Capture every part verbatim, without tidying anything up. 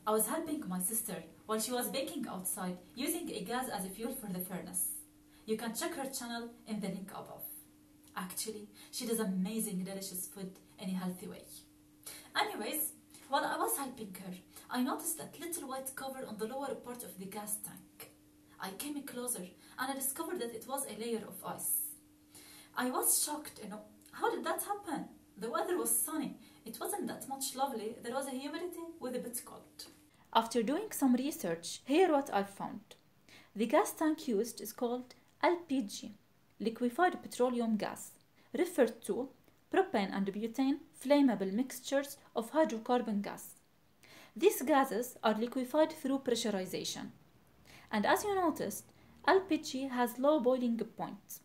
I was helping my sister while she was baking outside using a gas as a fuel for the furnace. You can check her channel in the link above. Actually, she does amazing delicious food in a healthy way. Anyways, while I was helping her, I noticed that little white cover on the lower part of the gas tank. I came closer and I discovered that it was a layer of ice. I was shocked, you know, how did that happen? The weather was sunny, it wasn't that much lovely, there was a humidity with a bit cold. After doing some research, here what I found. The gas tank used is called L P G, liquefied petroleum gas, referred to propane and butane flammable mixtures of hydrocarbon gas. These gases are liquefied through pressurization. And as you noticed, L P G has low boiling point.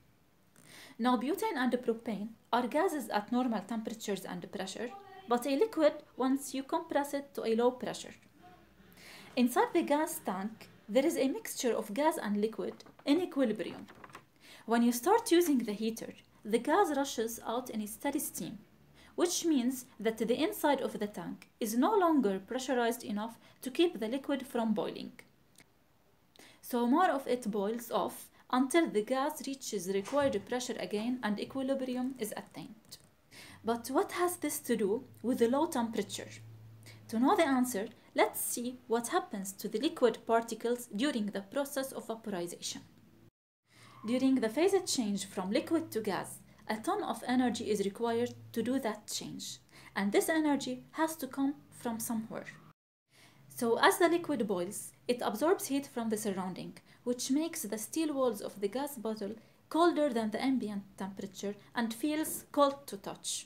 Now butane and propane are gases at normal temperatures and pressure, but a liquid once you compress it to a low pressure. Inside the gas tank, there is a mixture of gas and liquid in equilibrium. When you start using the heater, the gas rushes out in a steady steam, which means that the inside of the tank is no longer pressurized enough to keep the liquid from boiling. So more of it boils off until the gas reaches required pressure again and equilibrium is attained. But what has this to do with the low temperature? To know the answer, let's see what happens to the liquid particles during the process of vaporization. During the phase change from liquid to gas, a ton of energy is required to do that change, and this energy has to come from somewhere. So as the liquid boils, it absorbs heat from the surrounding, which makes the steel walls of the gas bottle colder than the ambient temperature and feels cold to touch.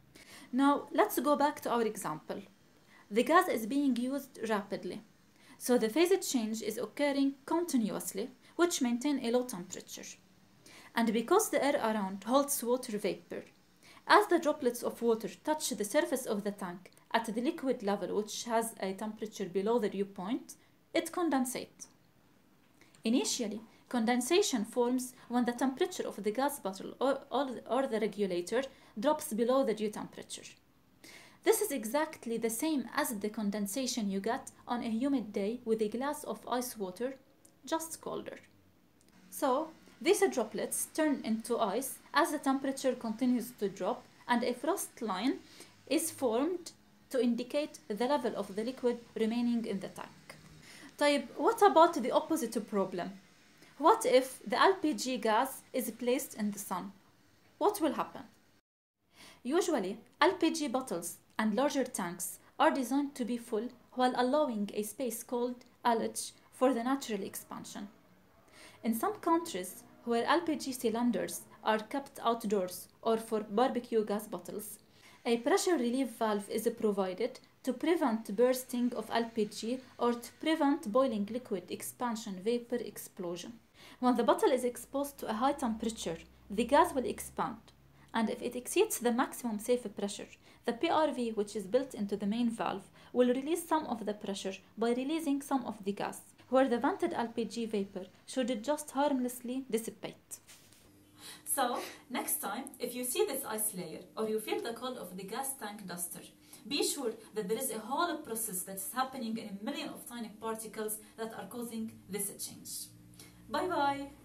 Now let's go back to our example. The gas is being used rapidly, so the phase change is occurring continuously, which maintains a low temperature. And because the air around holds water vapor, as the droplets of water touch the surface of the tank at the liquid level, which has a temperature below the dew point, it condensates. Initially, condensation forms when the temperature of the gas bottle or, or, or the regulator drops below the dew temperature. This is exactly the same as the condensation you get on a humid day with a glass of ice water, just colder. So, these droplets turn into ice as the temperature continues to drop, and a frost line is formed to indicate the level of the liquid remaining in the tank. طيب, what about the opposite problem? What if the L P G gas is placed in the sun? What will happen? Usually, L P G bottles and larger tanks are designed to be full while allowing a space called ullage for the natural expansion. In some countries where L P G cylinders are kept outdoors or for barbecue gas bottles, a pressure relief valve is provided to prevent bursting of L P G or to prevent boiling liquid expansion vapor explosion. When the bottle is exposed to a high temperature, the gas will expand, and if it exceeds the maximum safe pressure, the P R V, which is built into the main valve, will release some of the pressure by releasing some of the gas, where the vented L P G vapor should just harmlessly dissipate. So, next time, if you see this ice layer or you feel the cold of the gas tank duster, be sure that there is a whole process that's happening in a million of tiny particles that are causing this change. Bye bye!